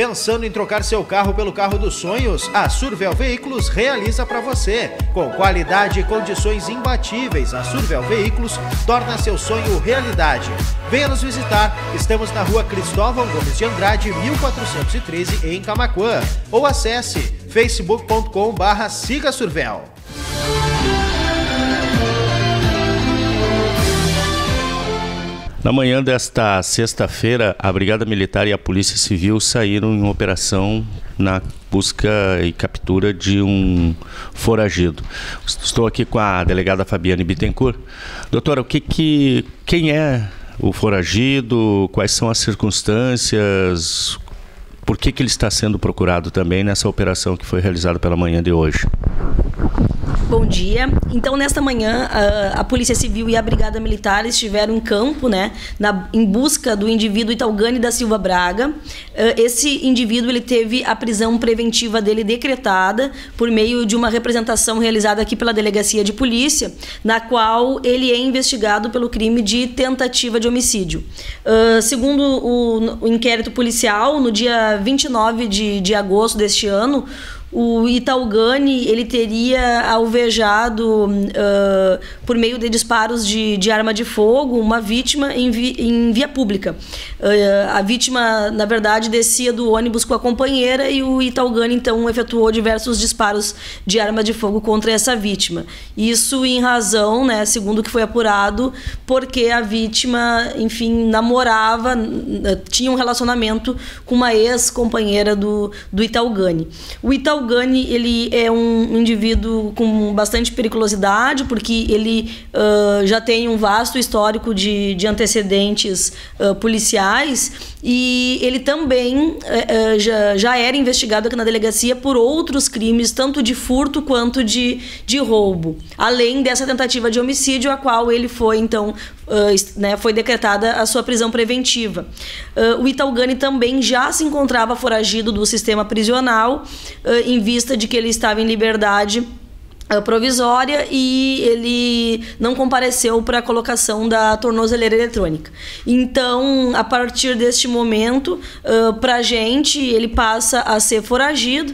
Pensando em trocar seu carro pelo carro dos sonhos? A Survel Veículos realiza para você. Com qualidade e condições imbatíveis, a Survel Veículos torna seu sonho realidade. Venha nos visitar. Estamos na rua Cristóvão Gomes de Andrade, 1413, em Camaquã. Ou acesse facebook.com/sigasurvel. Na manhã desta sexta-feira, a Brigada Militar e a Polícia Civil saíram em operação na busca e captura de um foragido. Estou aqui com a delegada Fabiane Bittencourt. Doutora, quem é o foragido? Quais são as circunstâncias? Por que ele está sendo procurado também nessa operação que foi realizada pela manhã de hoje? Bom dia. Então, nesta manhã, a Polícia Civil e a Brigada Militar estiveram em campo, né, em busca do indivíduo Italgani da Silva Braga. Esse indivíduo ele teve a prisão preventiva dele decretada por meio de uma representação realizada aqui pela Delegacia de Polícia, na qual ele é investigado pelo crime de tentativa de homicídio. Segundo o inquérito policial, no dia 29 de agosto deste ano, o Italgani ele teria alvejado por meio de disparos de arma de fogo uma vítima em via pública. A vítima, na verdade, descia do ônibus com a companheira e o Italgani então efetuou diversos disparos de arma de fogo contra essa vítima. Isso em razão, né, segundo o que foi apurado, porque a vítima, enfim, namorava, tinha um relacionamento com uma ex-companheira do Italgani. O Italgani ele é um indivíduo com bastante periculosidade, porque ele já tem um vasto histórico de antecedentes policiais, e ele também já era investigado aqui na delegacia por outros crimes, tanto de furto quanto de roubo, além dessa tentativa de homicídio, a qual ele foi, então, foi decretada a sua prisão preventiva. O Italgani também já se encontrava foragido do sistema prisional, em vista de que ele estava em liberdade provisória e ele não compareceu para a colocação da tornozeleira eletrônica. Então, a partir deste momento, para a gente, ele passa a ser foragido,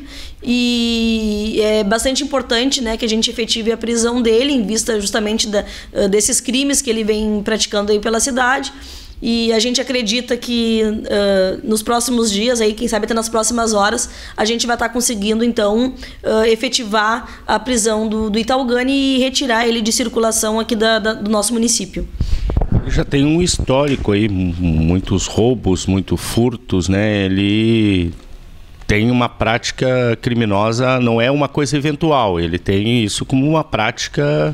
e é bastante importante, né, que a gente efetive a prisão dele em vista justamente desses crimes que ele vem praticando aí pela cidade. E a gente acredita que nos próximos dias, aí, quem sabe até nas próximas horas, a gente vai estar conseguindo, então, efetivar a prisão do Italgani e retirar ele de circulação aqui do nosso município. Já tem um histórico aí, muitos roubos, muitos furtos, né? Ele tem uma prática criminosa, não é uma coisa eventual, ele tem isso como uma prática...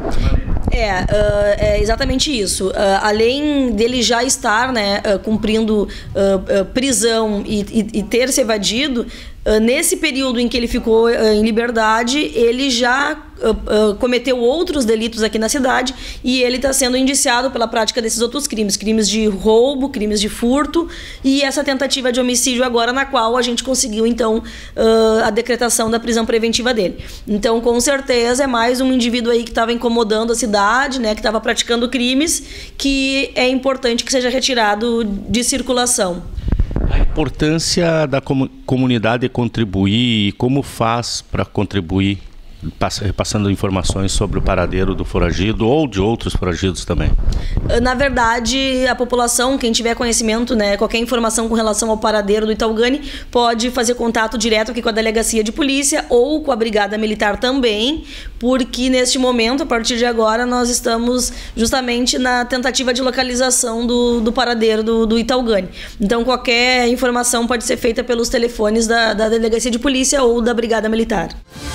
É exatamente isso. Além dele já estar, né, cumprindo prisão e ter se evadido, nesse período em que ele ficou em liberdade, ele já cometeu outros delitos aqui na cidade, e ele está sendo indiciado pela prática desses outros crimes de roubo, crimes de furto e essa tentativa de homicídio agora, na qual a gente conseguiu então a decretação da prisão preventiva dele. Então, com certeza é mais um indivíduo aí que estava incomodando a cidade, né, que estava praticando crimes, que é importante que seja retirado de circulação. A importância da comunidade contribuir, e como faz para contribuir, passando informações sobre o paradeiro do foragido ou de outros foragidos também? Na verdade, a população, quem tiver conhecimento, né, qualquer informação com relação ao paradeiro do Italgani, pode fazer contato direto aqui com a Delegacia de Polícia ou com a Brigada Militar também, porque neste momento, a partir de agora, nós estamos justamente na tentativa de localização do paradeiro do Italgani. Então, qualquer informação pode ser feita pelos telefones da Delegacia de Polícia ou da Brigada Militar.